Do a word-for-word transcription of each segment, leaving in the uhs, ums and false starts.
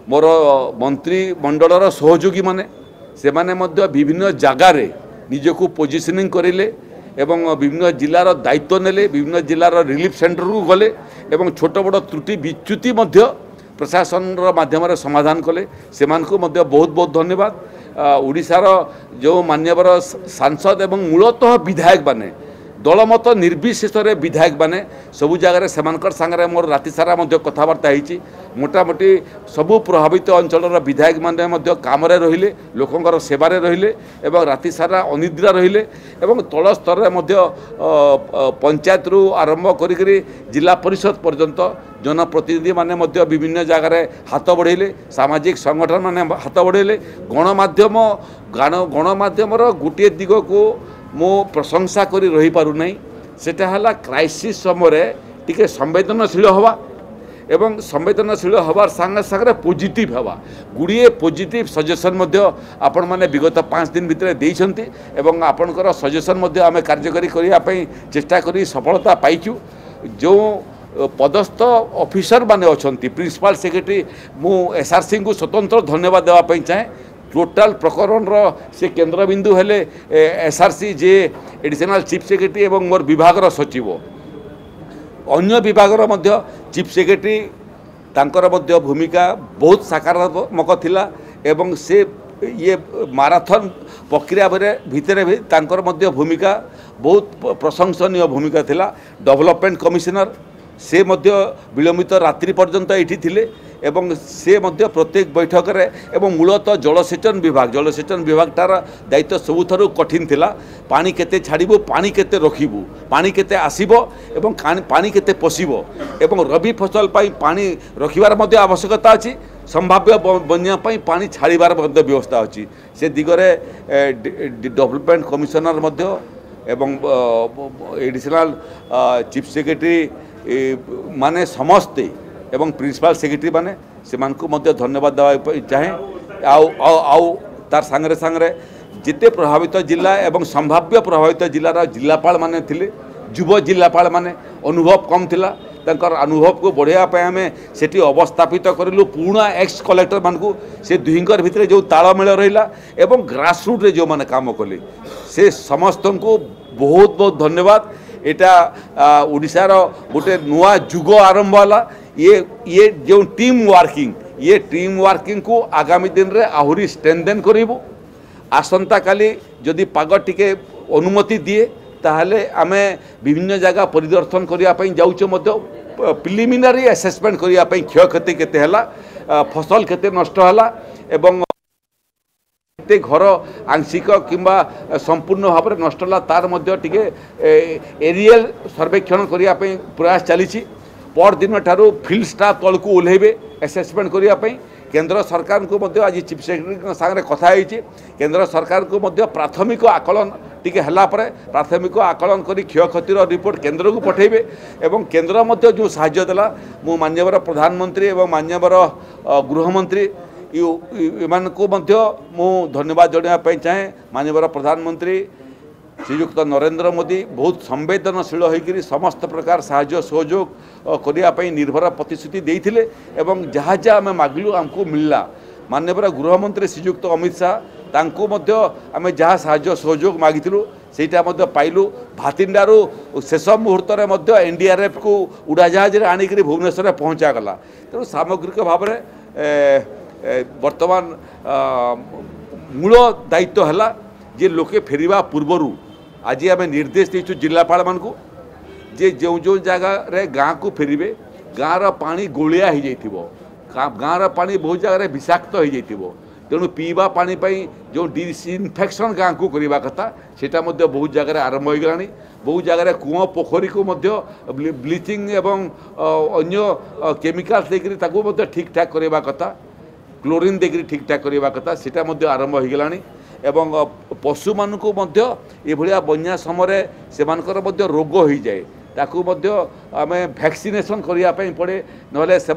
मोर मंत्रिमंडलर सहयोगी माने से माने मध्य विभिन्न जगार निजक पोजिशनिंग करें एवं विभिन्न जिलार दायित्व नेले विभिन्न जिलार रिलीफ सेंटर को गले एवं छोट बड़ त्रुटि विच्युति मध्य प्रशासन माध्यम समाधान कले से बहुत बहुत धन्यवाद। ओडिशार जो मान्यवर सांसद एवं मूलतः विधायक माने दलमत निर्विशेष विधायक माने सबू जगार से सांगे मोर राति सारा कथबार्ता होती मोटामोटी सबू प्रभावित अंचल विधायक माने काम रहिले लोकंर सेवार रहिले एवं राति सारा अनिद्रा रहिले एवं तल स्तर पंचायत रु आरंभ करी जिला परिषद पर्यंत जनप्रतिनिधि माने विभिन्न जगार हाथ बढ़ेले सामाजिक संगठन माने हाथ बढ़ेले गणमाध्यम गणमाध्यम गोटे दिग को मो प्रशंसा करी रही पारु नहीं सेटा हला क्राइसिस समय टिके संवेदनशील हवा एवं संवेदनशील हवार संगे संगे पॉजिटिव हवा गुड़िए पॉजिटिव सजेशन मध्य आपण माने विगत पाँच दिन भितर देइछंती एवं आपणकर सजेशन मध्य आमे कार्यकारी करिया पई चेष्टा करी सफलता पाइछु। जो पदस्थ ऑफिसर माने अछंती प्रिंसिपल सेक्रेटरी मु एसआरसी को स्वतंत्र धन्यवाद देवा पई चाहे टोटाल प्रकरण रो से केंद्रबिंदु हेले एसआरसी जे एडिशनल चीफ सेक्रेटरी एवं मोर विभागर सचिव अन्य विभागर मध्य चीफ सेक्रेटरी तांकर मध्य भूमिका बहुत सकारात्मक थिला एवं से ये माराथन प्रक्रिया भितर भी तांकर मध्य भूमिका बहुत प्रशंसनीय भूमिका थिला। डेवलपमेंट कमिशनर से मध्य विलंबित रात्रि पर्यंत एठी थिले एवं से मध्य प्रत्येक बैठक रे एवं मूलतः जलसेचन विभाग जलसेचन विभाग तार दायित्व सबुठारु कठिन थिला। पानी केते छाड़िबु पानी केते रखिबु पानी केते आसीबो एवं पानी केते पशिबो एवं रबी फसल पाई पानी रखिबार मध्य आवश्यकता अछि संभाव्य बन्या पाई पानी छाड़िबार मध्य व्यवस्था अछि से दिगरे डेवलपमेंट कमिशनर मध्य एवं एडिशनल चीफ सेक्रेटरी माने समस्ते एवं प्रिंसिपल सेक्रेटरी माने से मध्य धन्यवाद देवा चाहे आउ आउ आउ तार सांगरे सांगरे जिते प्रभावित जिला एवं संभाव्य प्रभावित जिलार जिलापाल माने थिले युव जिलापाल माने अनुभव कम थिला तंकर अनुभव को बढ़ावा आम सेठी अवस्थापित करूँ पुणा एक्स कलेक्टर मानू से दुहींकर भितर जो तालमेल रहा एवं ग्रासरूट रे जो माने काम कले से समस्त को बहुत बहुत धन्यवाद। एटा ओडिशार गोटे नुआ जुग आरंभ होला ये ये जो टीम वर्किंग ये टीम वर्किंग को आगामी दिन रे आहुरी स्ट्रेंथेन करिबो। आसंता काली जदि पाग टिके अनुमति दिए ताहले आमे विभिन्न जगह परिदर्शन करिया पई जाउछो मध्य प्रिलिमिनारी असेसमेंट करिया पई क्षय क्षति केते हला फसल केते नष्ट हला एवं केते घर आंशिक किंबा संपूर्ण भाव में नष्ट हला तार मध्य टिके एरियल सर्वेक्षण करिया पई प्रयास चलीछि। पर दिन ठारू फील्ड स्टाफ तल को ओल्हेबे असेसमेंट करिया पई केंद्र सरकार को मध्य आज चीफ सेक्रेटरी सागरे कथा होइछि केंद्र सरकार को मध्य प्राथमिक आकलन टिके हला परे प्राथमिक आकलन करी क्षय क्षतिर रिपोर्ट केंद्र को पठेबे एवं केंद्र मध्य जो साहाय्य देला मु माननीय प्रधानमंत्री एवं माननीय गृहमंत्री इन को मध्य मु धन्यवाद जणाइबा चाहे। माननीय प्रधानमंत्री श्रीयुक्त नरेंद्र मोदी बहुत संवेदनशील होकर समस्त प्रकार साहाय्य सहयोग करने निर्भर प्रतिश्रुति देते एवं जहाँ जहाँ आम मागिलु आमको मिलला। माननीय गृहमंत्री श्रीयुक्त अमित शाह तांको मध्य आम जहाँ साहाय्य सहयोग मागिलु सेटा मध्य पाइलु। भातिंडारू शेष मुहूर्त में एनडीआरएफ को उड़ाजहाज आणिक भुवनेश्वर पहुँचा गला। तेणु सामग्रिक भाव में वर्तमान मूल दायित्व है जे लोके फेरिबा पूर्वरु आज आम निर्देश देचु जिलापाल मान को जे जो जो जगह रे गाँ को फेरिबे गाँर पानी गोलिया हो जाइथिबो गाँर पानी बहुत जगह विषाक्त हो जाइथिबो तेणु पीवा पानी पाई जो डिसइनफेक्शन गाँ को करवा कथा सेटा मध्य बहुत जगह आरंभ हो गलानी। बहुत जगह कुओं पोखरी को मध्य ब्लीचिंग एवं अन्य केमिकल्स देकरी ताकू मध्य ठीक ठाक करवा कथा क्लोरीन देकरी ठीक ठाक करवा कथा सेटा मध्य आरंभ हो गलानी। एवं पशु मान को मध्य ये भलिया बन्या समय से मध्य रोग हो जाए ताकू मध्य आम वैक्सीनेशन करने पड़े नहले से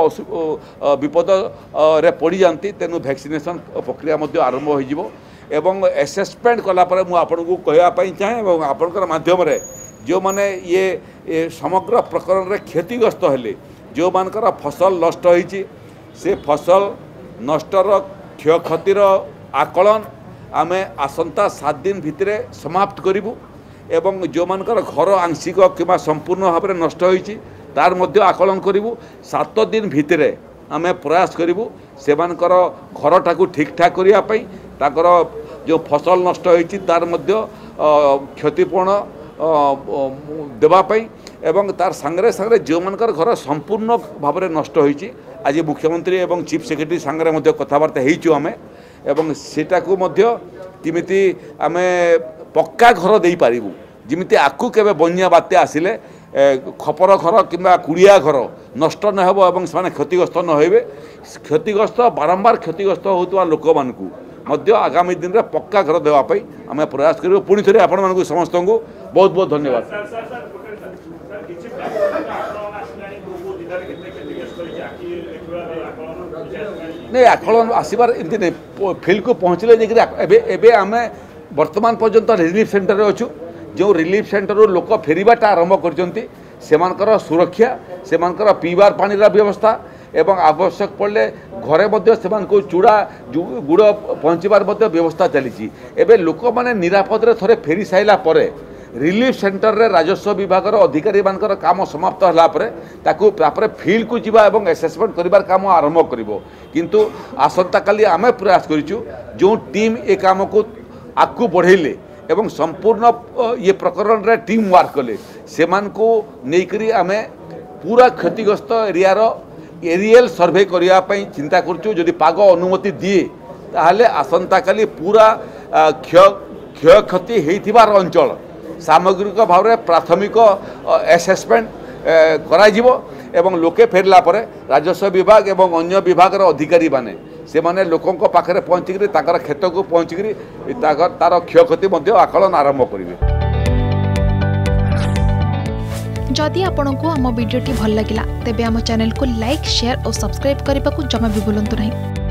विपद रे पड़ जाती तेणु वैक्सीनेशन प्रक्रिया मध्य आरंभ हो एवं एसेसमेंट कलापर मुझे आपन को कहवाई चाहे और आपणकर माध्यम जो मैंने ये, ये समग्र प्रकरण रे क्षतिग्रस्त हेले जो मानकर फसल नष्ट होइछि से फसल नष्टर क्षयक्षतिर आकलन आमे आसंता सात दिन भितर समाप्त करूँ एवं जो मानकर घर आंशिक कि संपूर्ण भाव में नष्ट होइछि तार मध्य आकलन करूँ सात दिन भितर आमे प्रयास करूँ से घरटा को ठीक ठाक करने ताकर जो फसल नष्ट होइछि तार मध्य क्षतिपूर्ण देवाई एवं तार सांगरे सांगरे जो मानकर घर संपूर्ण भाव में नष्ट होइछि आज मुख्यमंत्री एवं चीफ सेक्रेटरी सांगरे मध्य कथबार्ता हेइछु आमे एवं सेटा को मध्य किमिति आमे पक्का घर दे पारिबु जिमिति आकु केबे बन्या बात्या आसिले खपर घर किंबा कुड़िया घर नष्ट न हेबो एवं से क्षतिग्रस्त न होइबे क्षतिग्रस्त बारंबार क्षतिग्रस्त होतुवा लोक मानकु मध्य आगामी दिन रे पक्का घर देवा पई आमे प्रयास करिबो पुणी थरे आपण मानकु समस्त को बहुत बहुत धन्यवाद। नहीं आकलन आसबार एमती नहीं फील्ड को पहुँचले एबे आमे वर्तमान पर्यंत रिलीफ सेंटर अच्छु जो रिलीफ सेंटर लोक फेरवाटा आरंभ कर सुरक्षा से पीबार पानी व्यवस्था एवं आवश्यक पड़े घरे मध्य से चूड़ा गुड़ पहुँचबार व्यवस्था चली एवं लोक मैंने निरापद थे फेरी सारा पर रिलीफ सेंटर रे राजस्व विभाग अधिकारी मानकर काम समाप्त होला परे ताकू तापर फील्ड को जीवा एवं एसेसमेंट करिवार काम आरंभ करिवो किंतु आसंता काली आमे प्रयास करिचु जो टीम ए काम को आगू बढ़ेले एवं संपूर्ण ये प्रकरण रे टीम वर्क कले सेमान को नेकरी आमे पूरा क्षतिग्रस्त एरिया रो एरियल सर्वे करिया पई चिंता करचु जदि पाग अनुमति दिए ताहले आसंता काली पूरा क्षय क्षय क्षति हेइथिबार अंचल सामग्रिक भाव में प्राथमिक एसेसमेंट कराजिवो एवं लोके फेरला परे राजस्व विभाग एवं अन्य विभाग अधिकारी माने से माने लोकों को पाखरे पहुँचिकी ताकर क्षेत्र को पहुँचिकी तार क्षयक्षति मध्य आकलन आरंभ करेंगे। जदि आपंक आम भिडी भल लगा तेब आम चैनल को लाइक शेयर और सब्सक्राइब करने को जमा भी भूलु नहीं।